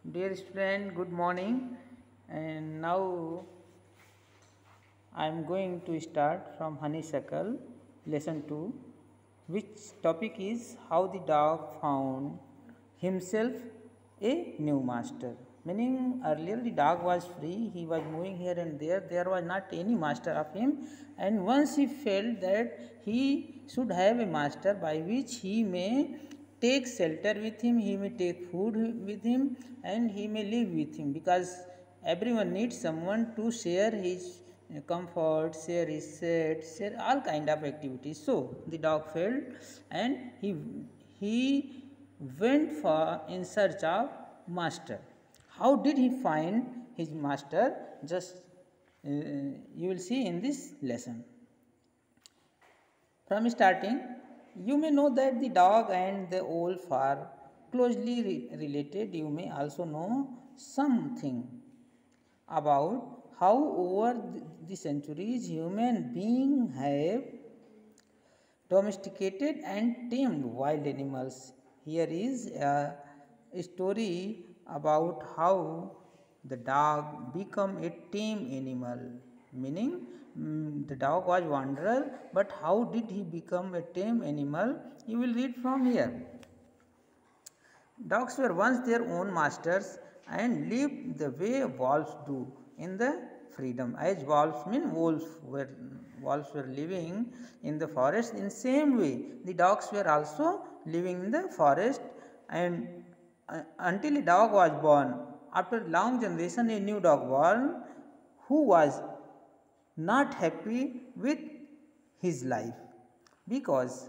Dear student, good morning. And now I am going to start from Honeysuckle, lesson 2, which topic is how the dog found himself a new master. Meaning, earlier the dog was free, he was moving here and there was not any master of him, and once he felt that he should have a master by which he may take shelter with him, he may take food with him, and he may live with him, because everyone needs someone to share his comfort, share his set, share all kind of activities. So the dog felt, and he went for in search of master. How did he find his master? Just you will see in this lesson. From starting, you may know that the dog and the wolf are closely related. You may also know something about how over the centuries human beings have domesticated and tamed wild animals. Here is a story about how the dog become a tame animal. Meaning, the dog was wanderer, but how did he become a tame animal? You will read from here. Dogs were once their own masters and lived the way wolves do in the freedom. As wolves mean wolves were living in the forest. In same way, the dogs were also living in the forest, and until a dog was born. After long generation, a new dog born who was not happy with his life because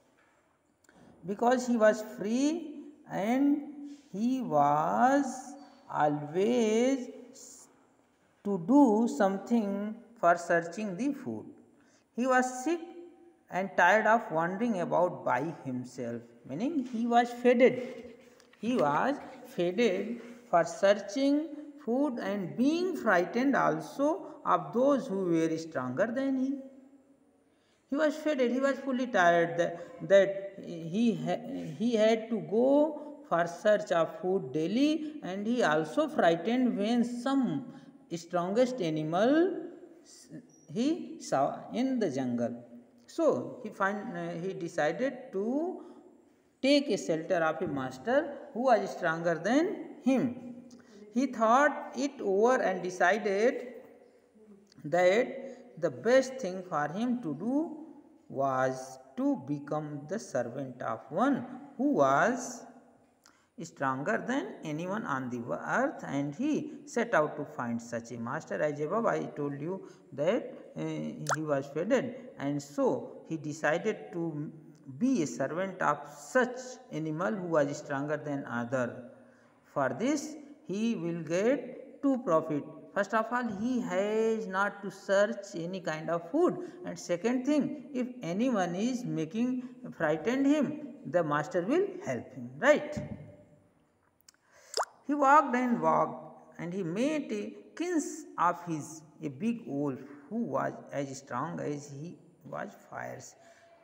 he was free, and he was always to do something for searching the food. He was sick and tired of wandering about by himself, meaning he was faded. He was faded for searching food and being frightened also of those who were stronger than he. He was faded, he was fully tired that he had to go for search of food daily, and he also frightened when some strongest animal he saw in the jungle. So he decided to take a shelter of a master who was stronger than him. He thought it over and decided that the best thing for him to do was to become the servant of one who was stronger than anyone on the earth, and he set out to find such a master. As above, I told you that he was faded, and so he decided to be a servant of such animal who was stronger than other. For this, he will get two profit. First of all, he has not to search any kind of food, and second thing, if anyone is making frightened him, the master will help him, right? He walked and walked, and he met a kin of his, a big wolf who was as strong as he was fierce.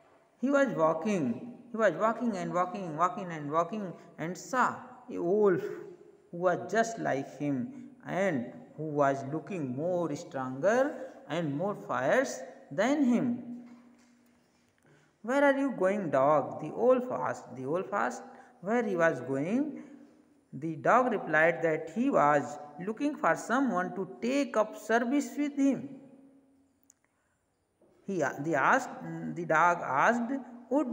He was walking and walking, and saw a wolf who was just like him and who was looking more stronger and more fierce than him. Where are you going, dog? The wolf asked. The wolf asked where he was going. The dog replied that he was looking for someone to take up service with him. The dog asked, would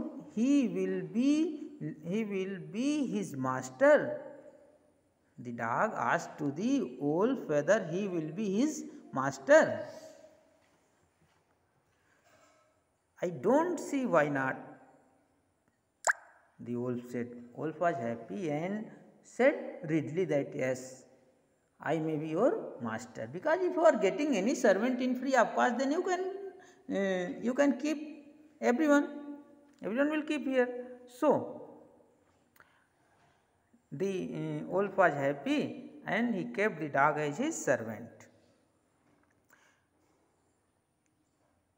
he will be his master? The dog asked to the wolf whether he will be his master. I don't see why not, the wolf said. Wolf was happy and said readily that yes, I may be your master. Because if you are getting any servant in free, of course, then you can keep everyone. Everyone will keep here. So the wolf was happy, and he kept the dog as his servant.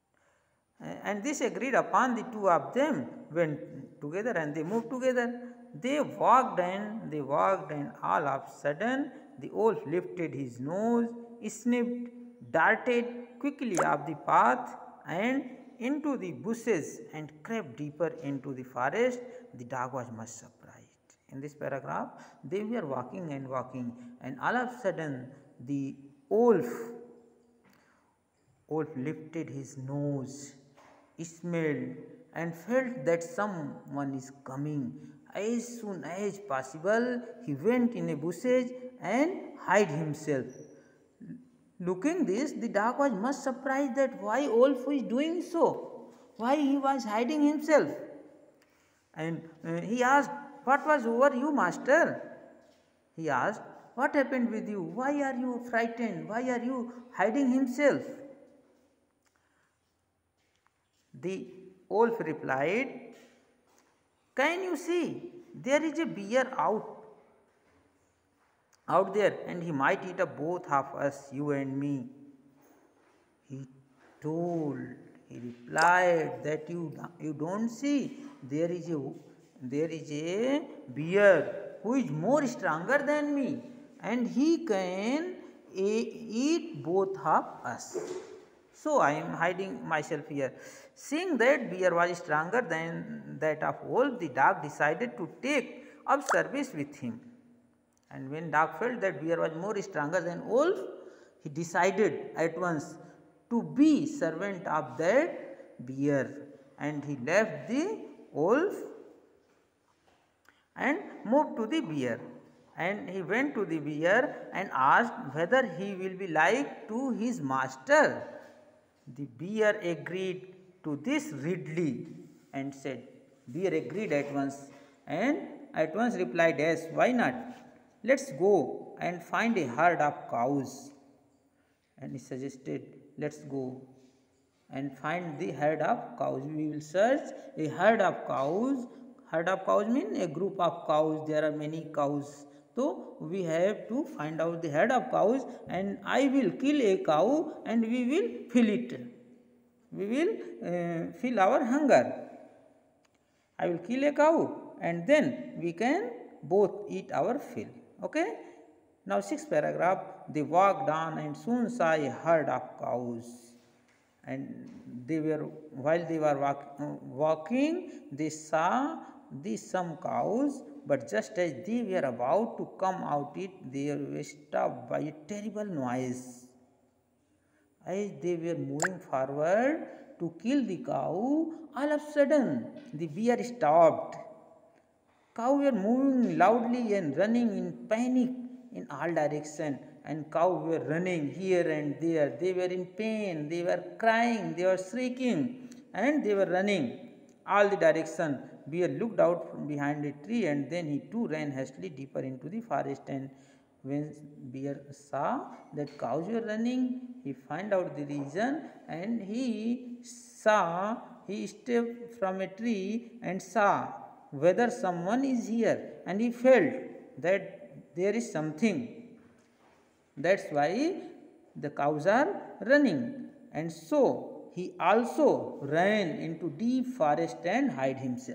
And this agreed upon, the two of them went together and they moved together. they walked, and all of a sudden the wolf lifted his nose, sniffed, darted quickly up the path and into the bushes and crept deeper into the forest. The dog was much surprised. In this paragraph, they were walking, and all of a sudden the wolf lifted his nose, smelled, and felt that someone is coming. As soon as possible, he went in a bushes and hid himself. Looking this, the dog was much surprised that why wolf is doing so, why he was hiding himself. And he asked, "What was over you, master?" He asked, "What happened with you? Why are you frightened? Why are you hiding himself?" The wolf replied, "Can you see? There is a bear out there, and he might eat up both of us, you and me." He told, he replied that you don't see, there is a bear who is more stronger than me, and he can eat both of us. So I am hiding myself here. Seeing that bear was stronger than that of wolf, the dog decided to take up service with him. And when dog felt that bear was more stronger than wolf, he decided at once to be servant of that bear, and he left the wolf and moved to the bear. And he went to the bear and asked whether he will be like to his master. The bear agreed to this readily and said, bear agreed at once and at once replied, "Yes, why not? Let's go and find a herd of cows." And he suggested, let's go and find the herd of cows. We will search a herd of cows. Herd of cows means a group of cows. There are many cows. So we have to find out the herd of cows, and I will kill a cow and we will fill it. We will fill our hunger. I will kill a cow and then we can both eat our fill. Okay. Now 6th paragraph, they walked on and soon saw a herd of cows. And while they were walking, they saw some cows, but just as they were about to come out they were stopped by a terrible noise. As they were moving forward to kill the cow, all of a sudden the bear stopped. Cow were moving loudly and running in panic in all directions, and cow were running here and there. They were in pain, they were crying, they were shrieking, and they were running all the direction. Bear looked out from behind a tree, and then he too ran hastily deeper into the forest. And when bear saw that cows were running, he found out the reason, and he stepped from a tree and saw whether someone is here, and he felt that there is something. That's why the cows are running. And so he also ran into deep forest and hid himself.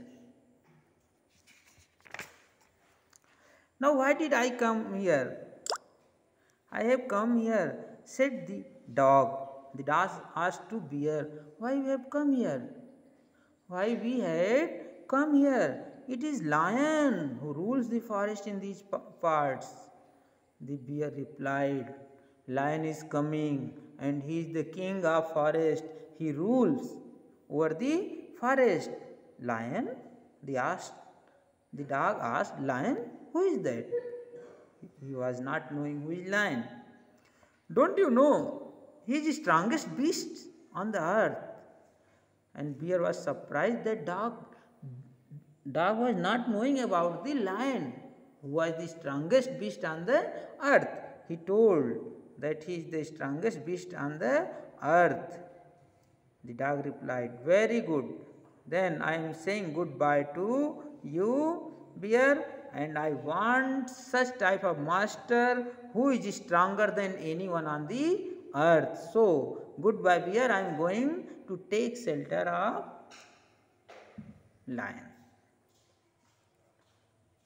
Now why did I come here? I have come here, said the dog. The dog asked to bear, why you have come here? Why we had come here? It is lion who rules the forest in these parts. The bear replied, lion is coming and he is the king of forest. He rules over the forest. Lion? The dog asked, lion? Who is that? He was not knowing who is lion. Don't you know? He is the strongest beast on the earth. And bear was surprised that dog was not knowing about the lion, who was the strongest beast on the earth. He told that he is the strongest beast on the earth. The dog replied, very good. Then I am saying goodbye to you, bear, and I want such type of master who is stronger than anyone on the earth. So, goodbye, bear. I am going to take shelter of lion.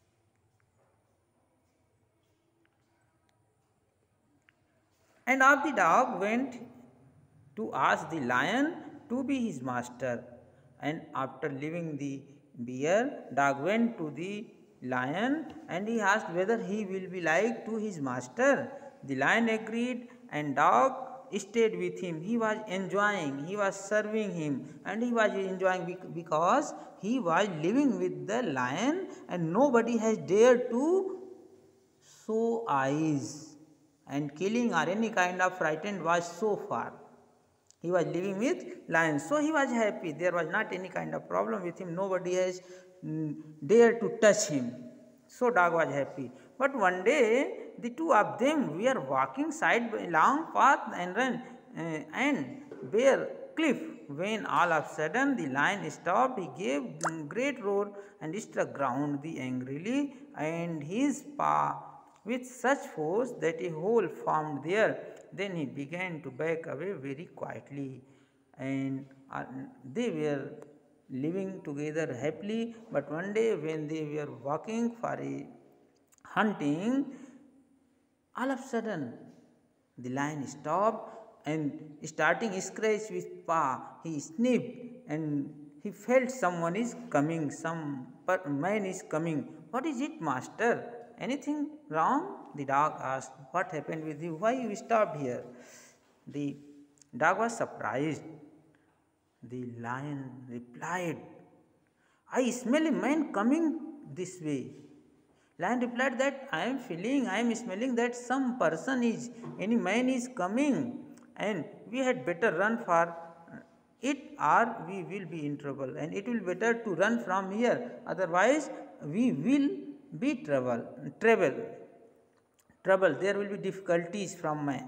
And up the dog went to ask the lion to be his master. And after leaving the bear, dog went to the lion and he asked whether he will be like to his master. The lion agreed and dog stayed with him. He was enjoying, he was serving him, and he was enjoying because he was living with the lion and nobody has dared to show eyes, and killing or any kind of frightened was so far. He was living with lions, so he was happy. There was not any kind of problem with him. Nobody has dared to touch him. So dog was happy. But one day the two of them were walking side by long path and bare cliff, when all of a sudden the lion stopped. He gave great roar and struck ground the angrily and his paw with such force that a hole formed there. Then he began to back away very quietly, and they were living together happily. But one day when they were walking for a hunting, all of a sudden the lion stopped and starting scratch with paw. He sniffed and he felt someone is coming, some man is coming. What is it, master? Anything wrong? The dog asked. What happened with you? Why you stopped here? The dog was surprised. The lion replied, I smell a man coming this way. Lion replied that I am smelling that some person is, any man is coming, and we had better run for it or we will be in trouble, and it will better to run from here, otherwise we will be trouble, there will be difficulties from man.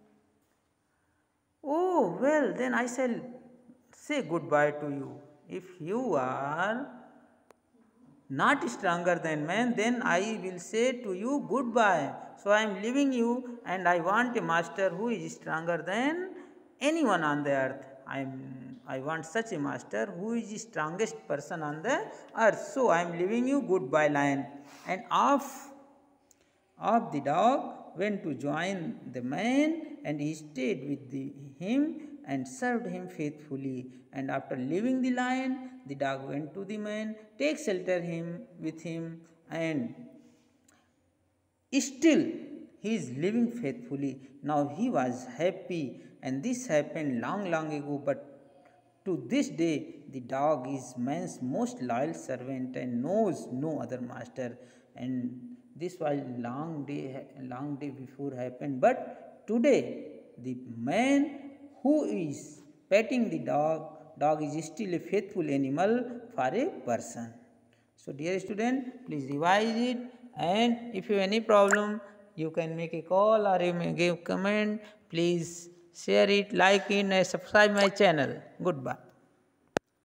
Oh, well, then I shall say goodbye to you. If you are not stronger than man, then I will say to you goodbye. So I am leaving you and I want a master who is stronger than anyone on the earth. I want such a master who is the strongest person on the earth. So I am leaving you, goodbye, lion. And off the dog went to join the man, and he stayed with him and served him faithfully. And after leaving the lion, the dog went to the man, take shelter with him, and still he is living faithfully. Now he was happy, and this happened long, long ago, but to this day the dog is man's most loyal servant and knows no other master. And this was long day before happened, but today the man who is petting the dog is still a faithful animal for a person. So dear student, please revise it, and if you have any problem, you can make a call or you may give comment. Please share it, like it, and subscribe my channel. Goodbye.